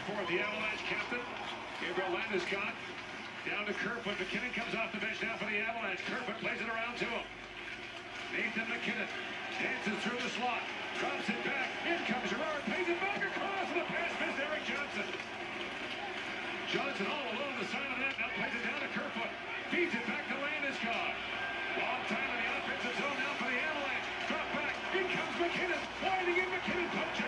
forth. The Avalanche captain, Gabriel Landeskog, down to Kerfoot. Mackinnon comes off the bench now for the Avalanche. Kerfoot plays it around to him. Nathan Mackinnon dances through the slot, drops it back. In comes Gerard, pays it back across, and the pass missed Eric Johnson. Johnson all alone the side of the net, now plays it down to Kerfoot. Feeds it back to Landeskog. Long time in the offensive zone now for the Avalanche. Drop back, in comes Mackinnon. Winding in, Mackinnon punch